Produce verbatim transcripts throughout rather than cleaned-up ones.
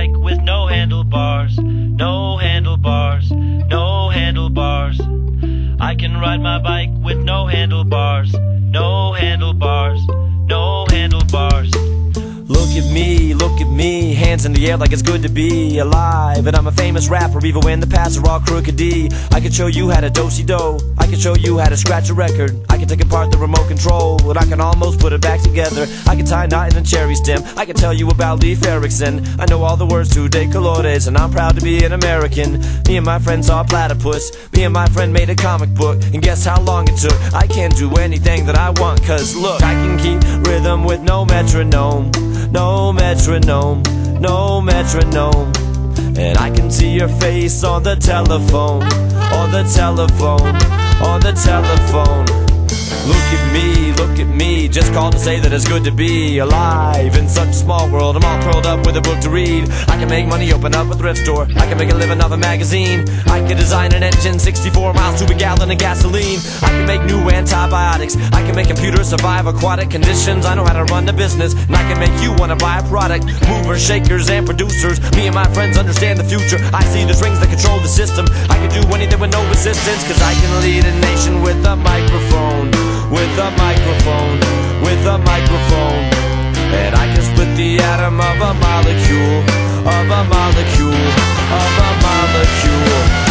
bike with no handlebars. No handlebars, no handlebars. I can ride my bike with no handlebars. No handlebars, no handlebars. Look at me, look at me, hands in the air like it's good to be alive. And I'm a famous rapper even when the paths are all crookedy. I can show you how to do-si-do, I can show you how to scratch a record. I can take apart the remote control, and I can almost put it back together. I can tie a knot in a cherry stem, I can tell you about Leif Ericson. I know all the words to De Colores, and I'm proud to be an American. Me and my friend saw a platypus, me and my friend made a comic book. And guess how long it took? I can't do anything that I want, cause look, I can keep rhythm with no metronome. No metronome, no metronome. And I can see your face on the telephone, on the telephone, on the telephone. Look at me, look at me, just called to say that it's good to be alive in such a small world. I'm all curled up with a book to read. I can make money, open up a thrift store. I can make a living off a magazine. I can design an engine, sixty-four miles to a gallon of gasoline. I can make new antibiotics. I can make computers survive aquatic conditions. I know how to run the business, and I can make you want to buy a product. Movers, shakers, and producers, me and my friends understand the future. I see the strings that control the system. I can do anything with no resistance, cause I can lead a nation with a microphone. With a microphone, with a microphone. And I can split the atom of a molecule, of a molecule, of a molecule.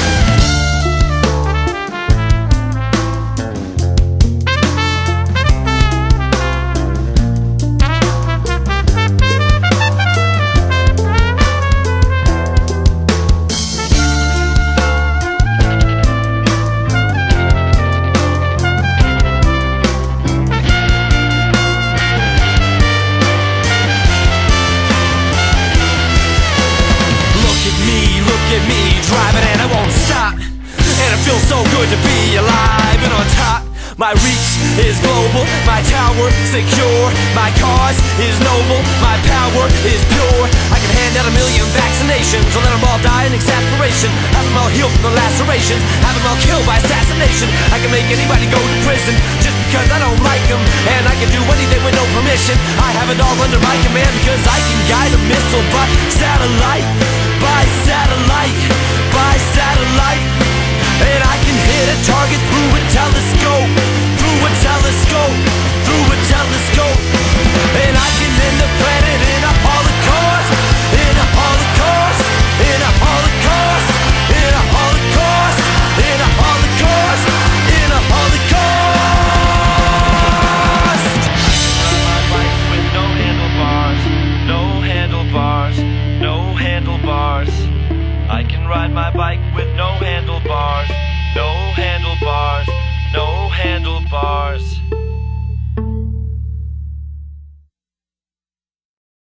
Driving and I won't stop, and it feels so good to be alive and on top. My reach is global, my tower secure, my cause is noble, my power is pure. I can hand out a million vaccinations, or let them all die in exasperation. Have them all heal from the lacerations, have them all killed by assassination. I can make anybody go to prison just because I don't like them, and I can do anything with no permission. I have it all under my command because I can guide a missile by satellite, by satellite, by satellite. And I can hit a target through a telescope, through a telescope, through a telescope. And I can end the planet in a holocaust, in a holocaust, in a holocaust, in a holocaust, in a holocaust, in a holocaust. My bike with no handlebars, no handlebars, no handlebars. I can ride my bike with no handlebars, no handlebars, no handlebars.